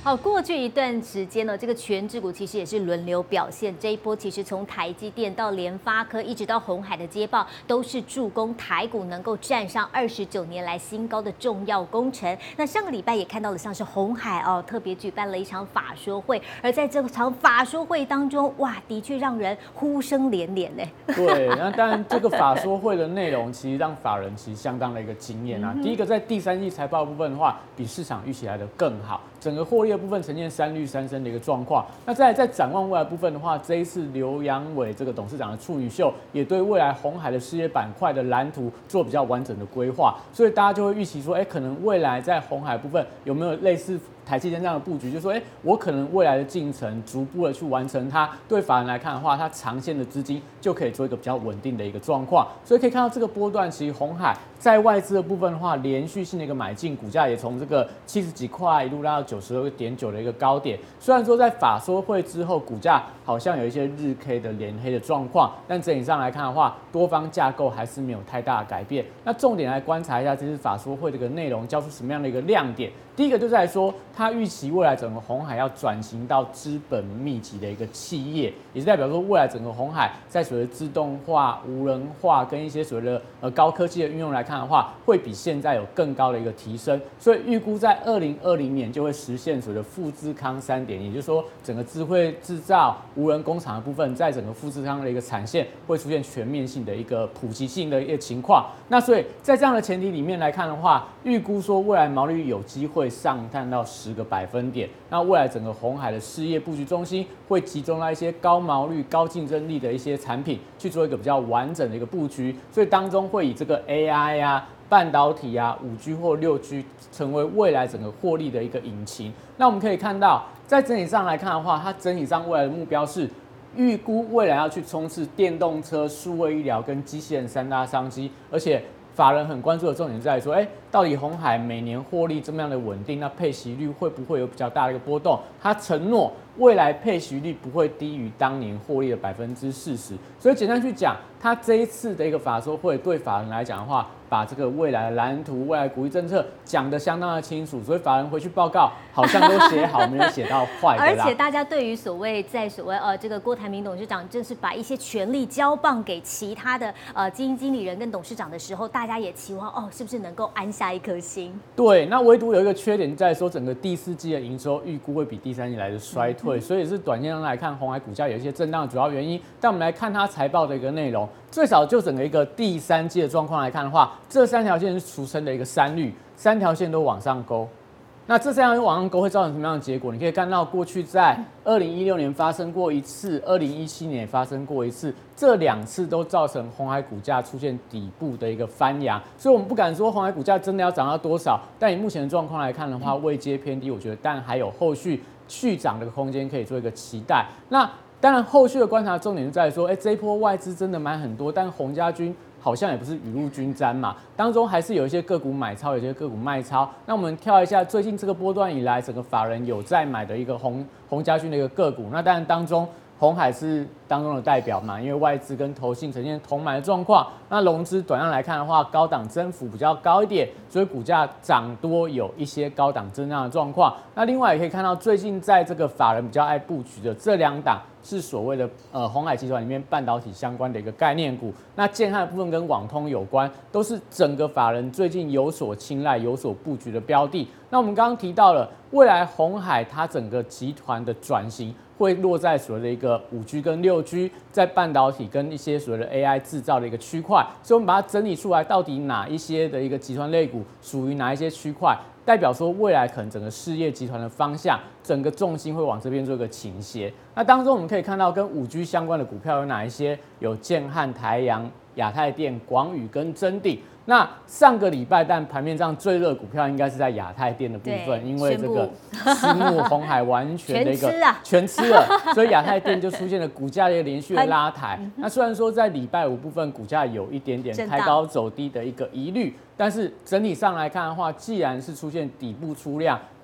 好，过去一段时间呢，这个全指股其实也是轮流表现。这一波其实从台积电到联发科，一直到鸿海的接棒，都是助攻台股能够站上29年来新高的重要工程。那上个礼拜也看到了，像是鸿海哦，特别举办了一场法说会，而在这场法说会当中，哇，的确让人呼声连连嘞。 对，那当然这个法说会的内容，其实让法人其实相当的一个惊艳啊。第一个，在第三季财报部分的话，比市场预期来的更好。整个获利的部分呈现3率3升的一个状况。那在展望未来部分的话，这一次刘扬伟这个董事长的处女秀，也对未来鸿海的事业板块的蓝图做比较完整的规划，所以大家就会预期说，可能未来在鸿海部分有没有类似台积电这样的布局，就说，我可能未来的进程逐步的去完成它，对法人来看的话，它长线的资金就可以做一个比较稳定的一个状况。所以可以看到这个波段，其实鸿海在外资的部分的话，连续性的一个买进，股价也从这个70几块一路拉到92.9的一个高点。虽然说在法说会之后，股价好像有一些日 K 的连黑的状况，但整体上来看的话，多方架构还是没有太大的改变。那重点来观察一下这次法说会这个内容，交出什么样的一个亮点。第一个就是来说，它预期未来整个鸿海要转型到资本密集的一个企业，也是代表说未来整个鸿海在所谓的自动化、无人化跟一些所谓的高科技的运用来看的话，会比现在有更高的一个提升。所以预估在2020年就会实现所谓的富智康3点，也就是说整个智慧制造、无人工厂的部分，在整个富智康的一个产线会出现全面性的一个普及性的一个情况。那所以在这样的前提里面来看的话，预估说未来毛利率有机会上探到10个百分点。那未来整个鸿海的事业布局中心会集中到一些高毛率、高竞争力的一些产品，去做一个比较完整的一个布局。所以当中会以这个 AI 啊、半导体啊、5G 或6G 成为未来整个获利的一个引擎。那我们可以看到，在整体上来看的话，它整体上未来的目标是预估未来要去冲刺电动车、数位医疗跟机器人3大商机，而且法人很关注的重点在于说，到底鸿海每年获利这么样的稳定，那配息率会不会有比较大的一个波动？他承诺未来配息率不会低于当年获利的40%。所以简单去讲，他这一次的一个法说会对法人来讲的话，把这个未来的蓝图、未来股利政策讲得相当的清楚，所以法人回去报告好像都写好，没有写到坏的啦。 而且大家对于所谓这个郭台铭董事长正是把一些权力交棒给其他的基金经理人跟董事长的时候，大家也期望是不是能够安下一颗心？ 对，那唯独有一个缺点在说，整个第4季的营收预估会比第3季来的衰退，所以是短线上来看，鸿海股价有一些震荡的主要原因。但我们来看它财报的一个内容，最少就整个一个第3季的状况来看的话，这3条线是俗称的一个3率，3条线都往上勾。那这3条线往上勾会造成什么样的结果？你可以看到，过去在2016年发生过一次，2017年也发生过一次，这2次都造成鸿海股价出现底部的一个翻扬。所以我们不敢说鸿海股价真的要涨到多少，但以目前的状况来看的话，位阶偏低，我觉得但还有后续续涨的空间可以做一个期待。那当然，后续的观察重点在于说，这一波外资真的买很多，但鸿家军好像也不是雨露均沾嘛，当中还是有一些个股买超，有些个股卖超。那我们跳一下最近这个波段以来，整个法人有在买的一个鸿家军的一个个股，那当然当中鸿海是当中的代表嘛，因为外资跟投信呈现同买的状况。那融资短量来看的话，高档增幅比较高一点，所以股价涨多有一些高档震荡的状况。那另外也可以看到，最近在这个法人比较爱布局的这2档，是所谓的鸿海集团里面半导体相关的一个概念股。那建汉的部分跟网通有关，都是整个法人最近有所青睐、有所布局的标的。那我们刚刚提到了，未来鸿海它整个集团的转型会落在所谓的一个5G 跟6G，在半导体跟一些所谓的 AI 制造的一个区块，所以我们把它整理出来，到底哪一些的一个集团类股属于哪一些区块，代表说未来可能整个事业集团的方向，整个重心会往这边做一个倾斜。那当中我们可以看到跟5G 相关的股票有哪一些？有建汉、台阳、亚太电、广宇跟臻鼎。那上个礼拜，但盘面上最热股票应该是在亚太电的部分，因为这个私募鸿海完全的一个全吃了，所以亚太电就出现了股价的一个连续的拉抬。那虽然说在礼拜5部分股价有一点点开高走低的一个疑虑，但是整体上来看的话，既然是出现底部出量，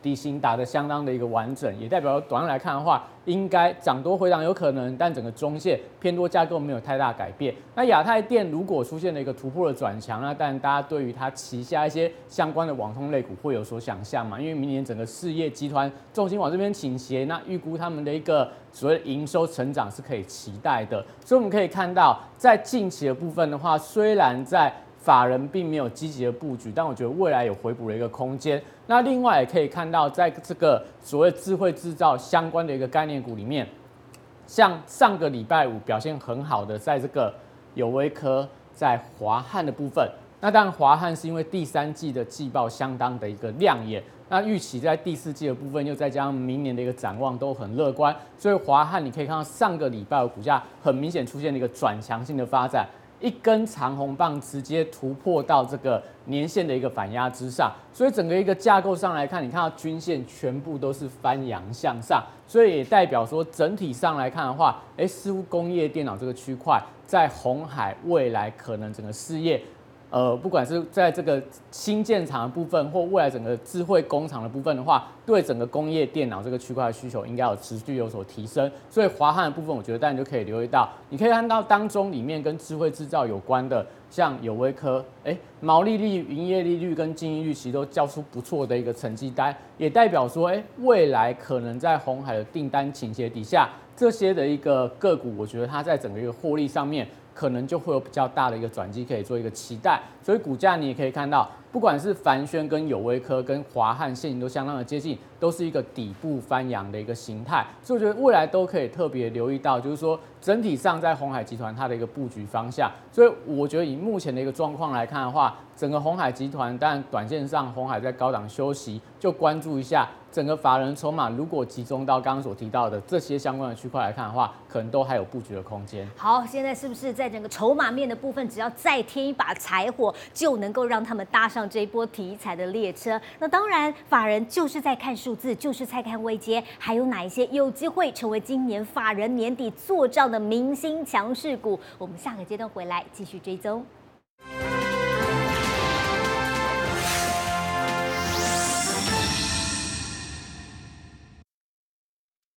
底型打得相当的一个完整，也代表短线来看的话，应该涨多回档有可能，但整个中线偏多架构没有太大改变。那亚太电如果出现了一个突破的转强，那当然大家对于它旗下一些相关的网通类股会有所想象嘛，因为明年整个事业集团重心往这边倾斜，那预估他们的一个所谓的营收成长是可以期待的。所以我们可以看到，在近期的部分的话，虽然在法人并没有积极的布局，但我觉得未来有回补的一个空间。那另外也可以看到，在这个所谓智慧制造相关的一个概念股里面，像上个礼拜五表现很好的，在这个友威科、在华汉的部分。那当然，华汉是因为第三季的季报相当的一个亮眼，那预期在第四季的部分，又再加上明年的一个展望都很乐观，所以华汉你可以看到上个礼拜的股价很明显出现了一个转强性的发展。一根长红棒直接突破到这个年线的一个反压之上，所以整个一个架构上来看，你看到均线全部都是翻扬向上，所以也代表说整体上来看的话，似乎工业电脑这个区块在鸿海未来可能整个事业。不管是在这个新建厂的部分，或未来整个智慧工厂的部分的话，对整个工业电脑这个区块的需求应该有持续有所提升。所以华汉的部分，我觉得当然就可以留意到，你可以看到当中里面跟智慧制造有关的，像友威科，毛利率、营业利率跟净利率其实都交出不错的一个成绩单，也代表说，未来可能在鸿海的订单倾斜底下，这些的一个个股，我觉得它在整个一个获利上面。可能就会有比较大的一个转机可以做一个期待，所以股价你也可以看到，不管是凡轩跟友威科跟华汉现形都相当的接近，都是一个底部翻扬的一个形态，所以我觉得未来都可以特别留意到，就是说整体上在鸿海集团它的一个布局方向，所以我觉得以目前的一个状况来看的话，整个鸿海集团当然短线上鸿海在高档休息，就关注一下。整个法人筹码如果集中到刚刚所提到的这些相关的区块来看的话，可能都还有布局的空间。 好，现在是不是在整个筹码面的部分，只要再添一把柴火，就能够让他们搭上这一波题材的列车？那当然，法人就是在看数字，就是在看位阶，还有哪一些有机会成为今年法人年底做账的明星强势股？我们下个阶段回来继续追踪。